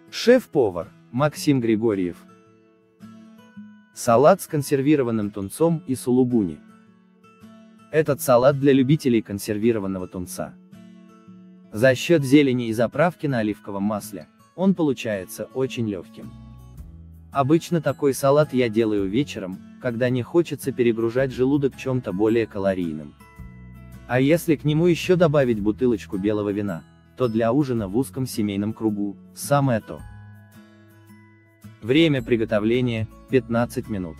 Шеф-повар Максим Григорьев. Салат с консервированным тунцом и сулугуни. Этот салат для любителей консервированного тунца. За счет зелени и заправки на оливковом масле, он получается очень легким. Обычно такой салат я делаю вечером, когда не хочется перегружать желудок чем-то более калорийным. А если к нему еще добавить бутылочку белого вина, то для ужина в узком семейном кругу – самое то. Время приготовления – 15 минут.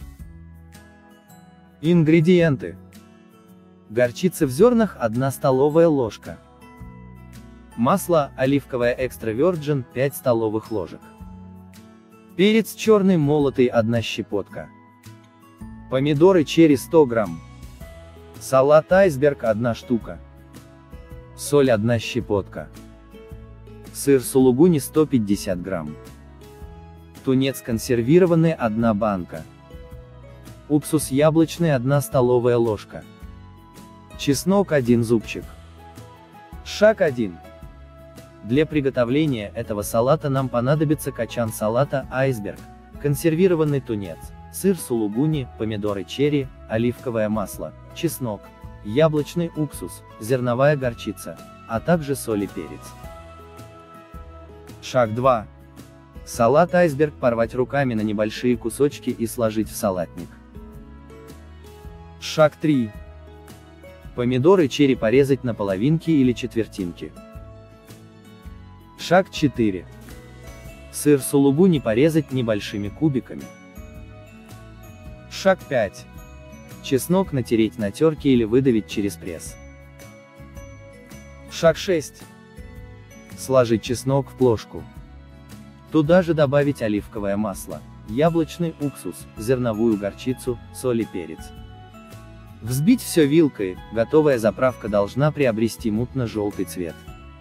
Ингредиенты. Горчица в зернах 1 столовая ложка. Масло оливковое экстра virgin 5 столовых ложек. Перец черный молотый 1 щепотка. Помидоры черри 100 грамм. Салат айсберг 1 штука. Соль 1 щепотка. Сыр сулугуни 150 грамм. Тунец консервированный 1 банка. Уксус яблочный 1 столовая ложка. Чеснок 1 зубчик. Шаг 1. Для приготовления этого салата нам понадобится качан салата айсберг, консервированный тунец, сыр сулугуни, помидоры черри, оливковое масло, чеснок, яблочный уксус, зерновая горчица, а также соль и перец. Шаг 2. Салат айсберг порвать руками на небольшие кусочки и сложить в салатник. Шаг 3. Помидоры черри порезать на половинки или четвертинки. Шаг 4. Сыр сулугуни порезать небольшими кубиками. Шаг 5. Чеснок натереть на терке или выдавить через пресс. Шаг 6. Сложить чеснок в плошку. Туда же добавить оливковое масло, яблочный уксус, зерновую горчицу, соль и перец. Взбить все вилкой, готовая заправка должна приобрести мутно-желтый цвет.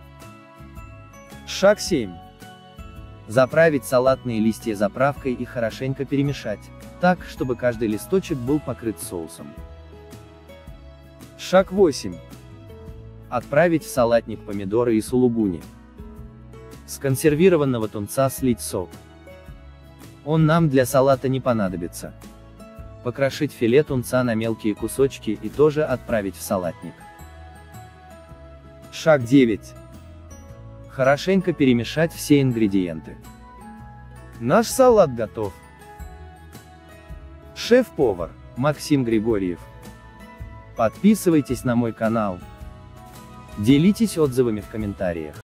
Шаг 7. Заправить салатные листья заправкой и хорошенько перемешать, так, чтобы каждый листочек был покрыт соусом. Шаг 8. Отправить в салатник помидоры и сулугуни. С консервированного тунца слить сок. Он нам для салата не понадобится. Покрошить филе тунца на мелкие кусочки и тоже отправить в салатник. Шаг 9. Хорошенько перемешать все ингредиенты. Наш салат готов. Шеф-повар Максим Григорьев. Подписывайтесь на мой канал. Делитесь отзывами в комментариях.